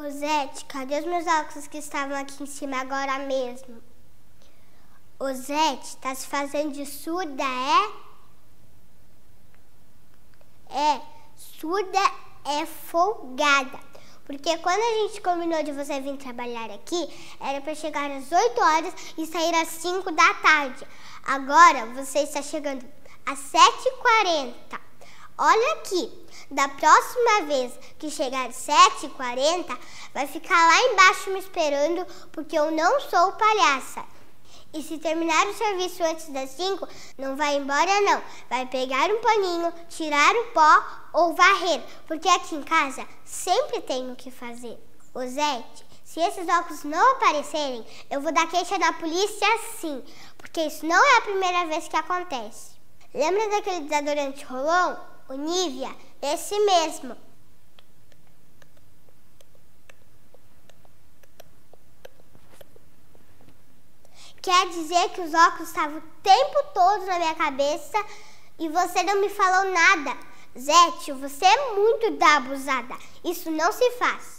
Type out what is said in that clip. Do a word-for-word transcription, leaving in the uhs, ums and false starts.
Ô Zete, cadê os meus óculos que estavam aqui em cima agora mesmo? Ô Zete, tá se fazendo de surda, é? É, surda é folgada. Porque quando a gente combinou de você vir trabalhar aqui, era para chegar às oito horas e sair às cinco da tarde. Agora você está chegando às sete e quarenta. Olha aqui, da próxima vez que chegar às sete e quarenta, vai ficar lá embaixo me esperando, porque eu não sou palhaça. E se terminar o serviço antes das cinco, não vai embora não. Vai pegar um paninho, tirar o pó ou varrer, porque aqui em casa sempre tem o que fazer. Ô Zete, se esses óculos não aparecerem, eu vou dar queixa na polícia sim, porque isso não é a primeira vez que acontece. Lembra daquele desodorante Rolon? O Nivea? Esse mesmo. Quer dizer que os óculos estavam o tempo todo na minha cabeça e você não me falou nada. Zete, você é muito da abusada. Isso não se faz.